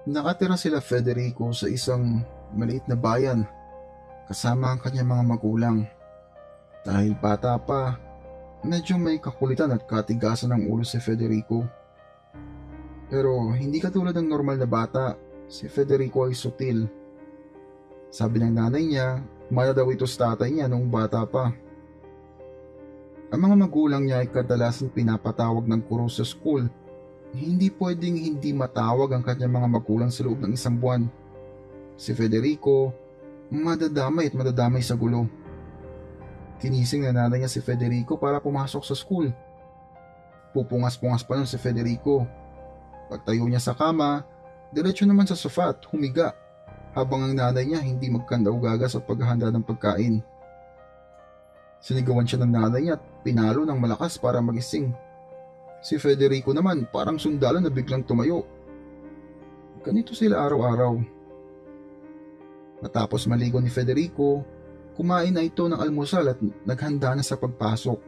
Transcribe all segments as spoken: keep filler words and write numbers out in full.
Nakatira sila Federico sa isang maliit na bayan kasama ang kanyang mga magulang. Dahil bata pa, medyo may kakulitan at katigasan ng ulo si Federico. Pero hindi katulad ng normal na bata, si Federico ay sutil. Sabi ng nanay niya, mala daw ito sa tatay niya noong bata pa. Ang mga magulang niya ay kadalasan pinapatawag ng guro sa school. Hindi pwedeng hindi matawag ang kanyang mga magulang sa loob ng isang buwan. Si Federico, madadamay at madadamay sa gulo. Kinising na nanay niya si Federico para pumasok sa school. Pupungas-pungas pa nun si Federico. Pagtayo niya sa kama, diretso naman sa sofa at humiga, habang ang nanay niya hindi magkanda-ugaga sa paghahanda ng pagkain. Sinigawan siya ng nanay niya at pinalo ng malakas para magising. Si Federico naman parang sundalo na biglang tumayo. Ganito sila araw-araw. Matapos maligo ni Federico, kumain na ito ng almusal at naghanda na sa pagpasok.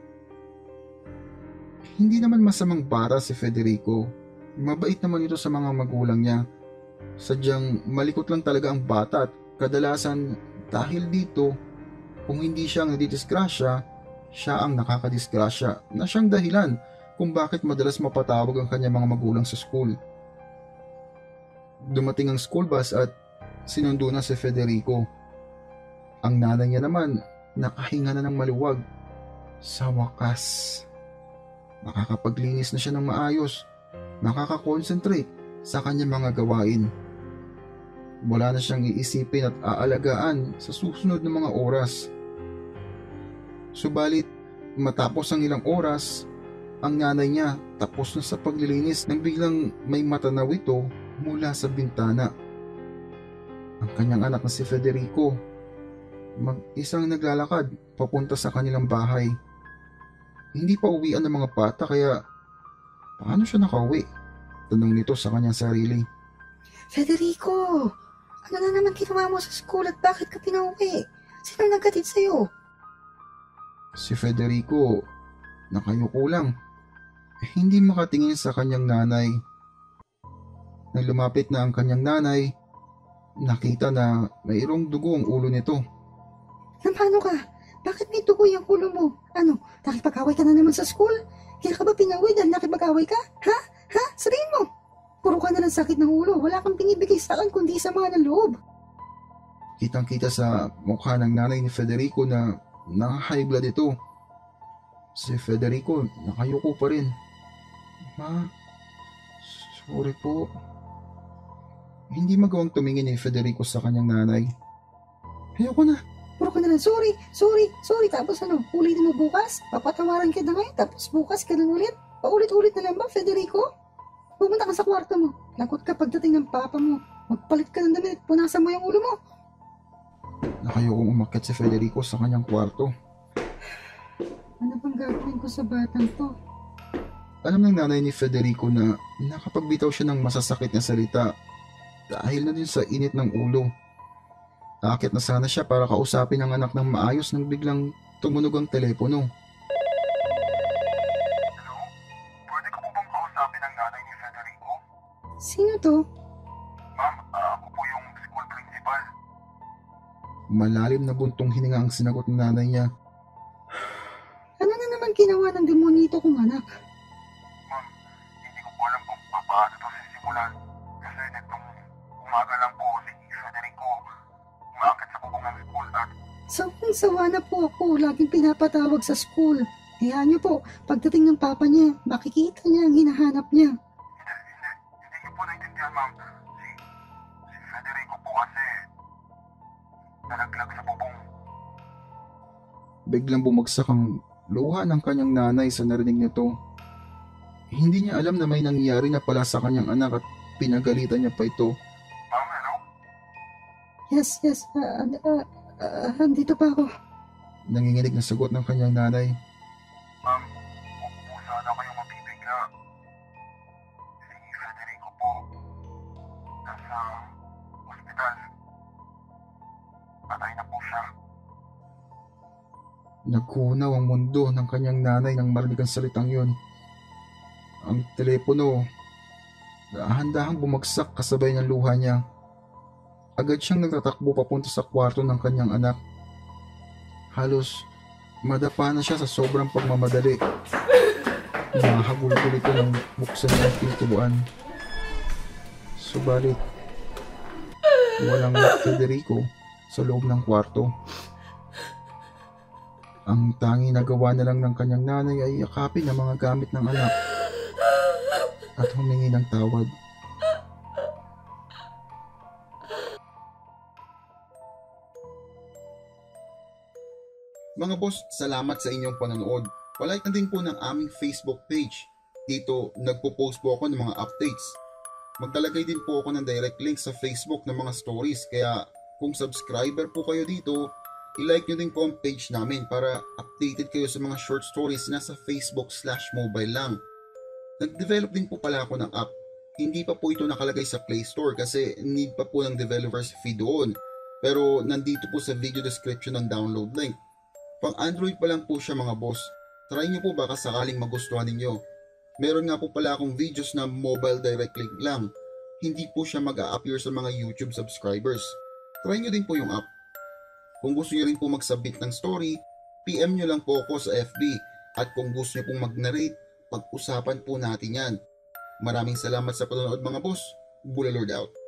Hindi naman masamang bata si Federico. Mabait naman ito sa mga magulang niya. Sadyang malikot lang talaga ang bata at kadalasan dahil dito, kung hindi siya ang nadidisgrasya, siya ang nakakadisgrasya na siyang dahilan kung bakit madalas mapatawag ang kanyang mga magulang sa school. Dumating ang school bus at sinundo na si Federico. Ang nanay niya naman nakahinga na ng maluwag. Sa wakas, nakakapaglinis na siya ng maayos, nakaka-concentrate sa kanyang mga gawain. Wala na siyang iisipin at aalagaan sa susunod na mga oras. Subalit, matapos ang ilang oras, ang nanay niya tapos na sa paglilinis nang biglang may matanaw ito mula sa bintana. Ang kanyang anak na si Federico, mag-isang naglalakad papunta sa kanilang bahay. Hindi pa uwian ng mga bata kaya paano siya nakauwi? Tanong nito sa kanyang sarili. Federico, ano na naman ginawa mo sa school at bakit ka pinauwi? Sino nagkatid sa'yo? Si Federico, nakayuko lang. Hindi makatingin sa kanyang nanay. Nang lumapit na ang kanyang nanay, nakita na mayroong dugo ang ulo nito. Nang paano ka? Bakit may dugo yung ulo mo? Ano, nakipag-away ka na naman sa school? Kaya ka ba pinauwi dahil nakipag-away ka? Ha? Ha? Sabihin mo! Puro ka na ng sakit ng ulo. Wala kang binibigay sa akin kundi sama ng loob. Kitang-kita sa mukha ng nanay ni Federico na naka-high blood ito. Si Federico nakayuko pa rin. Ma, sorry po. Hindi magawang tumingin ni Federico sa kanyang nanay. Ayoko na. Puro ka na lang, sorry, sorry, sorry. Tapos ano, ulitin mo bukas? Papatawaran ka na ngayon, tapos bukas ka na ulit? Paulit-ulit na lang ba, Federico? Pumunta ka sa kwarto mo. Lagot ka pagdating ng papa mo. Magpalit ka ng damit, punasan mo yung ulo mo. Nakayokong umakyat si Federico sa kanyang kwarto. Ano bang gagawin ko sa batang to? Alam ng nanay ni Federico na nakapagbitaw siya ng masasakit na salita dahil na din sa init ng ulo. Akit na sana siya para kausapin ang anak ng maayos nang biglang tumunog ang telepono. Hello? Pwede ko po bang kausapin ang nanay ni Federico? Sino to? Ma'am, ah, ako po yung school principal. Malalim na buntong hininga ang sinagot ng nanay niya. Ano na naman ginawa ng demonito kong anak? Ma'am, hindi ko po alam kung paano ito sisimulan. Kasi nitong umaga lang po si Federico umaakit sa bubong ng school at Sawang-sawa na po ako. Laging pinapatawag sa school. Hayaan niyo po, pagdating ng papa niya, makikita niya ang hinahanap niya. hindi, hindi, hindi niyo po naintindihan, ma'am. Si, si Federico po kasi nalaglag sa bubong. Biglang bumagsak ang luha ng kanyang nanay sa narinig nito. Hindi niya alam na may nangyari na pala sa kanyang anak at pinagalitan niya pa ito. Ma'am, hello? Yes, yes, uh, uh, uh, andito pa ako. Nanginginig na sagot ng kanyang nanay. Ma'am, huwag po sana kayong mabibigla. Si Federico po, nasa ospital. Patay na po siya. Nagkunaw ang mundo ng kanyang nanay nang marinig ang salitang yun. Ang telepono Dahan-dahang bumagsak kasabay ng luha niya. Agad siyang nagtatakbo papunta sa kwarto ng kanyang anak. Halos madapa na siya sa sobrang pagmamadali. Mahagulgul ito nang buksan niya ang pintuan. Subalit, walang Federico sa loob ng kwarto. Ang tanging nagawa na lang ng kanyang nanay ay yakapin ang mga gamit ng anak at humingi ng tawad. Mga boss, salamat sa inyong panonood. Palike na din po ng aming Facebook page. Dito, nagpo-post po ako ng mga updates. Magtalagay din po ako ng direct link sa Facebook ng mga stories. Kaya kung subscriber po kayo dito, i-like nyo din po ang page namin para updated kayo sa mga short stories na sa Facebook slash mobile lang. Nag-develop din po pala ako ng app. Hindi pa po ito nakalagay sa Play Store kasi need pa po ng developers fee doon. Pero nandito po sa video description ng download link. Pang Android pa lang po siya mga boss. Try nyo po baka sakaling magustuhan ninyo. Meron nga po pala akong videos na mobile direct link lang. Hindi po siya mag-a-appear sa mga YouTube subscribers. Try nyo din po yung app. Kung gusto nyo rin po mag-submit ng story, P M nyo lang po ako sa F B. At kung gusto nyo pong mag-narrate, pag-usapan po natin yan. Maraming salamat sa panonood mga boss. Bulalord out.